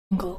Go.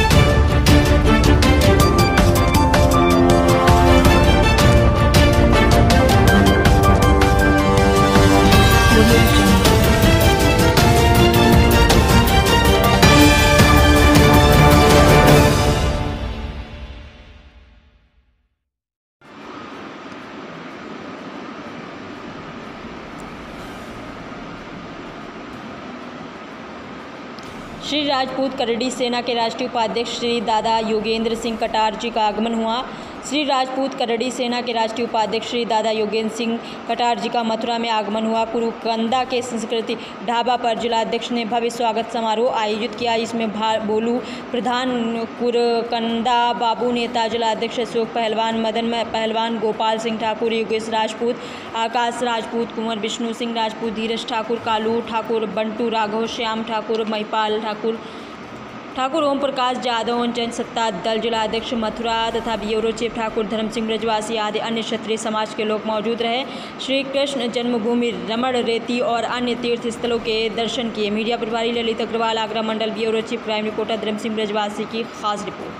Shri Rajput करड़ी सेना के राष्ट्रीय उपाध्यक्ष श्री दादा योगेंद्र सिंह कटार जी का आगमन हुआ। श्री राजपूत करड़ी सेना के राष्ट्रीय उपाध्यक्ष श्री दादा योगेंद्र सिंह कटार जी का मथुरा में आगमन हुआ। कुरुकंदा के संस्कृति ढाबा पर जिलाध्यक्ष ने भव्य स्वागत समारोह आयोजित किया। इसमें बोलू प्रधान कुरुकंदा बाबू नेता जिलाध्यक्ष अशोक पहलवान, मदन पहलवान, गोपाल सिंह ठाकुर, योगेश राजपूत, आकाश राजपूत, कुंवर विष्णु सिंह राजपूत, धीरज ठाकुर, कालू ठाकुर, बंटू राघव, श्याम ठाकुर, महिपाल ठाकुर, ओम प्रकाश यादव, जनसत्ता दल जिलाध्यक्ष मथुरा तथा ब्यूरो चीफ ठाकुर धर्म सिंह ब्रजवासी आदि अन्य क्षत्रिय समाज के लोग मौजूद रहे। श्री कृष्ण जन्मभूमि, रमण रेती और अन्य तीर्थ स्थलों के दर्शन किए। मीडिया प्रभारी ललित अग्रवाल, आगरा मंडल bureau chief crime reporter Dharam Singh ब्रजवासी की खास रिपोर्ट।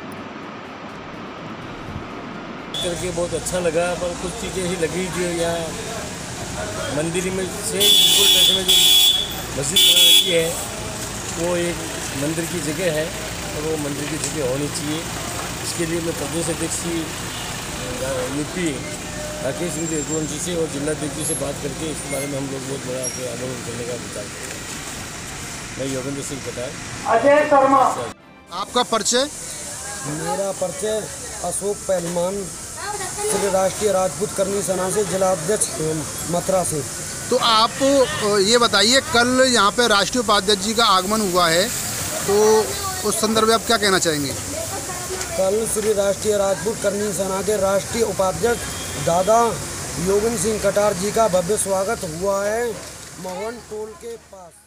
करके बहुत अच्छा लगा, पर कुछ चीज़ें ही लगी जो यहाँ मंदिर में से बिल्कुल टच में जो मस्जिद बना रखी है वो एक मंदिर की जगह है और वो मंदिर की जगह होनी चाहिए। इसके लिए मैं प्रदेश अध्यक्ष यूपी राकेश सिंह रघुवंशी से और जिलाध्यक्ष से बात करके इसके बारे में हम लोग बहुत बड़ा आंदोलन करने का विचार करें। मैं योगेंद्र सिंह कटार। अजय शर्मा। आपका परिचय? मेरा परिचय अशोक पहलवान, श्री राष्ट्रीय राजपूत करनी सेना से जिलाध्यक्ष मथुरा से। तो आप ये बताइए, कल यहाँ पे राष्ट्रीय उपाध्यक्ष जी का आगमन हुआ है, तो उस संदर्भ में आप क्या कहना चाहेंगे? कल श्री राष्ट्रीय राजपूत करनी सेना के राष्ट्रीय उपाध्यक्ष दादा योगेंद्र सिंह कटार जी का भव्य स्वागत हुआ है मोहन टोल के पास।